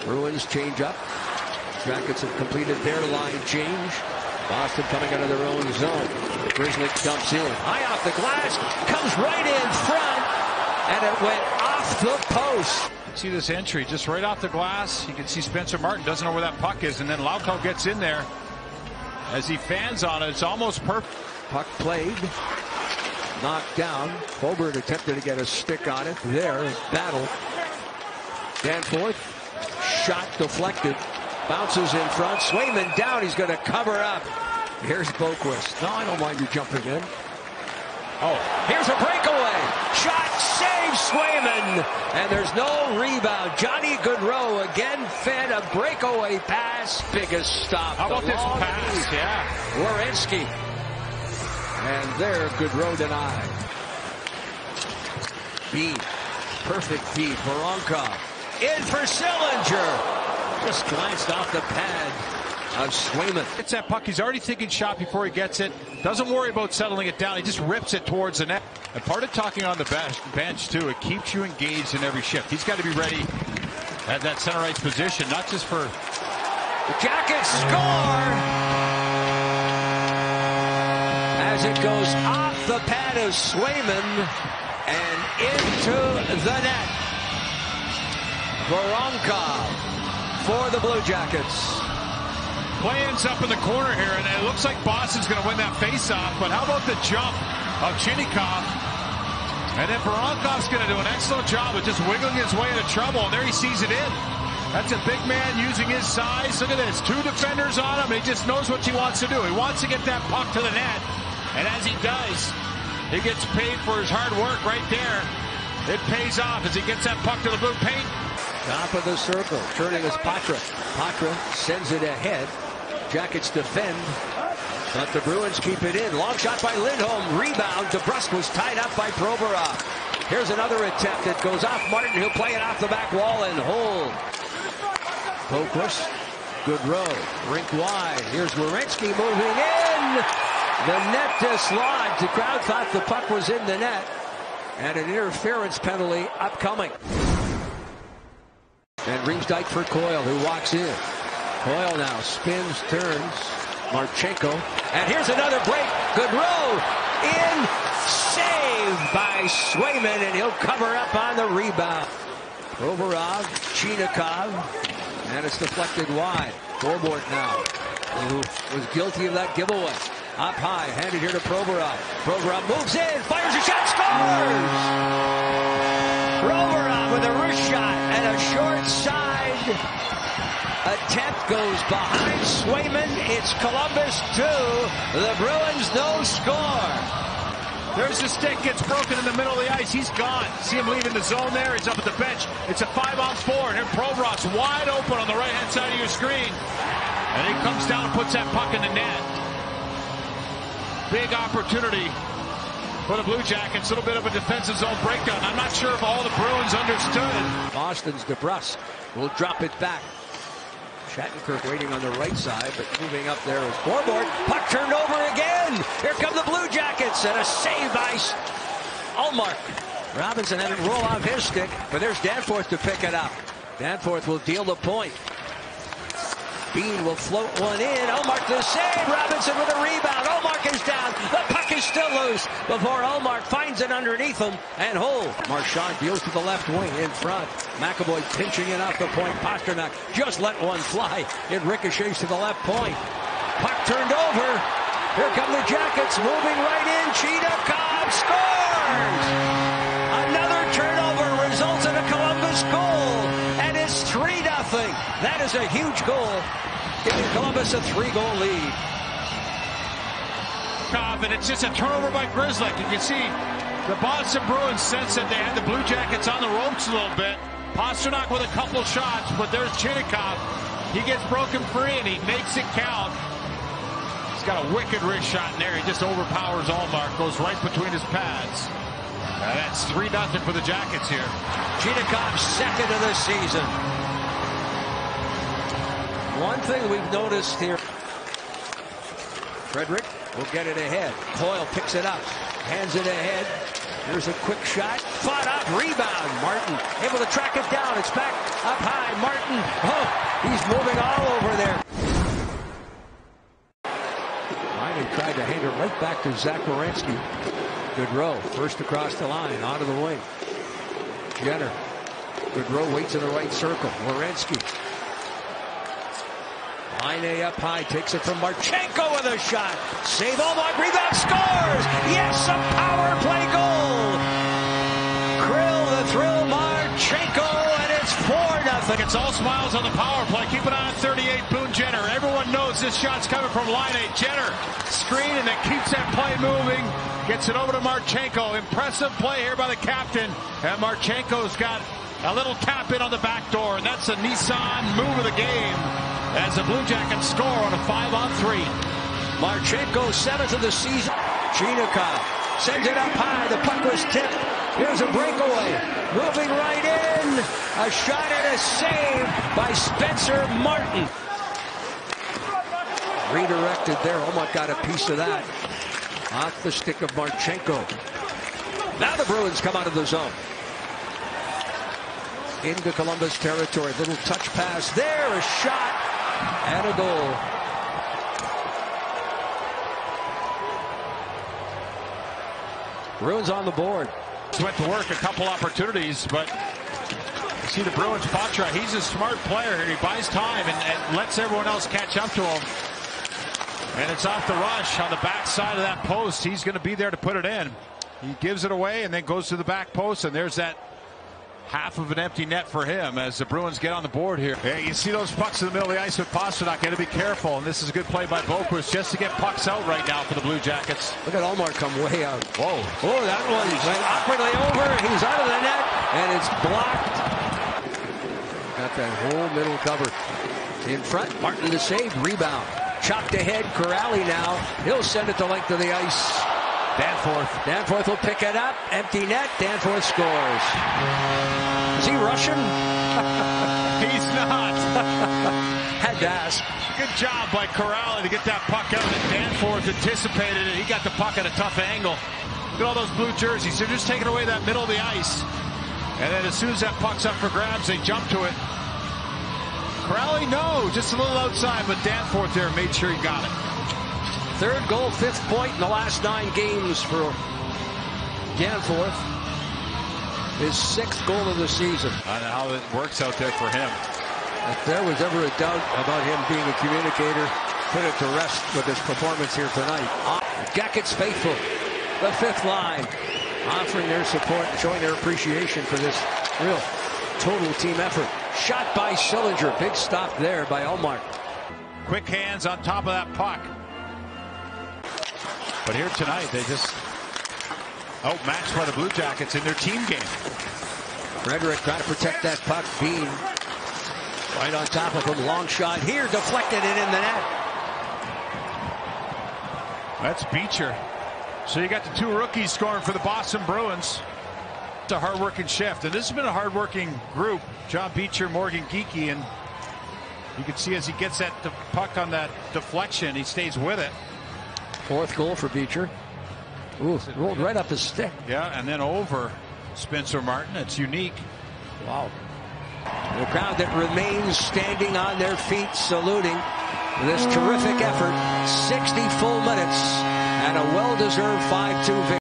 Bruins change up. Jackets have completed their line change. Boston coming out of their own zone. Grizzly dumps in. High off the glass. Comes right in front. And it went off the post. See this entry just right off the glass. You can see Spencer Martin doesn't know where that puck is. And then Lauko gets in there. As he fans on it, it's almost perfect. Puck played. Knocked down. Colbert attempted to get a stick on it. There, battle. Danforth. Shot deflected. Bounces in front. Swayman down. He's going to cover up. Here's Boqvist. No, I don't mind you jumping in. Oh, here's a breakaway. Shot, save Swayman. And there's no rebound. Johnny Gaudreau again fed a breakaway pass. Biggest stop. How about this pass? Yeah. Werenski. And there, Gaudreau denied. Beat. Perfect feed. Voronkov. In for Sillinger. Just glanced off the pad of Swayman. It's that puck. He's already thinking shot before he gets it. Doesn't worry about settling it down. He just rips it towards the net. And part of talking on the bench, too, it keeps you engaged in every shift. He's got to be ready at that center ice position, not just for... The Jackets score! As it goes off the pad of Swayman and into the net. Voronkov for the Blue Jackets. Play ends up in the corner here, and it looks like Boston's going to win that faceoff. But how about the jump of Chinikov? And then Voronkov's going to do an excellent job of just wiggling his way into trouble, and there he sees it in. That's a big man using his size. Look at this, 2 defenders on him, and he just knows what he wants to do. He wants to get that puck to the net, and as he does, he gets paid for his hard work right there. It pays off as he gets that puck to the blue paint. Top of the circle, turning is Patra. Patra sends it ahead. Jackets defend, but the Bruins keep it in. Long shot by Lindholm. Rebound. DeBrusk was tied up by Provorov. Here's another attempt that goes off Martin. He'll play it off the back wall and hold. Boqvist. Gaudreau. Rink wide. Here's Werenski moving in. The net dislodged. The crowd thought the puck was in the net. And an interference penalty upcoming. And Riemsdyk for Coyle, who walks in. Coyle now spins, turns. Marchenko. And here's another break. Gaudreau in. Saved by Swayman, and he'll cover up on the rebound. Provorov, Chinikov. And it's deflected wide. Borbort now, who was guilty of that giveaway. Up high, handed here to Provorov. Provorov moves in, fires a shot, scores! Provorov with a wrist shot and a short side attempt goes behind Swayman. It's Columbus 2. The Bruins no score. There's the stick, gets broken in the middle of the ice. He's gone. See him leaving the zone there. He's up at the bench. It's a 5-on-4. And here Provorov's wide open on the right-hand side of your screen. And he comes down and puts that puck in the net. Big opportunity for the Blue Jackets. A little bit of a defensive zone breakdown. I'm not sure if all the Bruins understood. Boston's DeBrusk will drop it back. Shattenkirk waiting on the right side, but moving up there is Borbort. Puck turned over again. Here come the Blue Jackets, and a save by Ullmark. Robinson had it roll off his stick, but there's Danforth to pick it up. Danforth will deal the point. Bean will float one in. Ullmark the save. Robinson with a rebound. Ullmark is down. The puck is still loose before Ullmark finds it underneath him and hold. Marchand deals to the left wing in front. McAvoy pinching it off the point. Pastrnak just let one fly. It ricochets to the left point. Puck turned over. Here come the Jackets moving right in. Chinikov scores! Another turnover results in a Columbus goal. And it's 3-0. That is a huge goal, giving Columbus a 3-goal lead. And it's just a turnover by Grizzly. You can see the Boston Bruins sense that they had the Blue Jackets on the ropes a little bit. Pastrnak with a couple shots, but there's Chinikov. He gets broken free and he makes it count. He's got a wicked wrist shot in there. He just overpowers Ullmark, goes right between his pads. That's 3-0 for the Jackets here. Chinikov's second of the season. One thing we've noticed here. Frederic will get it ahead. Coyle picks it up. Hands it ahead. Here's a quick shot. Fought up. Rebound. Martin able to track it down. It's back up high. Martin. Oh, he's moving all over there. Riley tried to hand it right back to Zach Werenski. Goodrow first across the line. Onto the wing. Jenner. Goodrow waits in the right circle. Werenski. Line A up high, takes it from Marchenko with a shot. Save Ullmark, rebound, scores! Yes, a power play goal! Krill the thrill, Marchenko, and it's 4-0. It's all smiles on the power play. Keep an eye on 38, Boone Jenner. Everyone knows this shot's coming from line A. Jenner, screen, and then keeps that play moving. Gets it over to Marchenko. Impressive play here by the captain. And Marchenko's got a little tap in on the back door, and that's a Nissan move of the game as the Blue Jackets score on a 5-on-3. Marchenko, 7th of the season. Chinakhov sends it up high. The puck was tipped. Here's a breakaway. Moving right in. A shot and a save by Spencer Martin. Redirected there. Ullmark got a piece of that. Off the stick of Marchenko. Now the Bruins come out of the zone. Into Columbus territory. Little touch pass there. A shot and a goal. Bruins on the board. Went to work a couple opportunities, but you see the Bruins, Patra, he's a smart player here. He buys time and lets everyone else catch up to him. And it's off the rush on the back side of that post. He's going to be there to put it in. He gives it away and then goes to the back post, and there's that half of an empty net for him as the Bruins get on the board here. Yeah, you see those pucks in the middle of the ice with Pastrnak. Got to be careful, and this is a good play by Boqvist just to get pucks out right now for the Blue Jackets. Look at Ullmark come way out. Whoa. Oh, that one went awkwardly over. He's out of the net, and it's blocked. Got that whole middle covered. In front, Martin to save. Rebound. Chopped ahead. Corrali now. He'll send it the length of the ice. Danforth will pick it up. Empty net. Danforth scores. Is he Russian? He's not. Had to ask. Good job by Corrali to get that puck out. And Danforth anticipated it. He got the puck at a tough angle. Look at all those blue jerseys. They're just taking away that middle of the ice. And then as soon as that puck's up for grabs, they jump to it. Corrali, no, just a little outside, but Danforth there made sure he got it. Third goal, 5th point in the last 9 games for Danforth. His 6th goal of the season. I don't know how it works out there for him. If there was ever a doubt about him being a communicator, put it to rest with his performance here tonight. Jackets faithful, the 5th line, offering their support and showing their appreciation for this real total team effort. Shot by Sillinger. Big stop there by Ullmark. Quick hands on top of that puck. But here tonight, they just outmatched by the Blue Jackets in their team game. Frederick trying to protect that puck. Bean right on top of him. Long shot here. Deflected it in the net. That's Beecher. So you got the 2 rookies scoring for the Boston Bruins. It's a hard-working shift, and this has been a hard-working group. John Beecher, Morgan Geekie, and you can see as he gets that puck on that deflection, he stays with it. 4th goal for Beecher. Ooh, rolled right up his stick. Yeah, and then over Spencer Martin. It's unique. Wow. The crowd that remains standing on their feet saluting this terrific effort. 60 full minutes and a well-deserved 5-2 victory.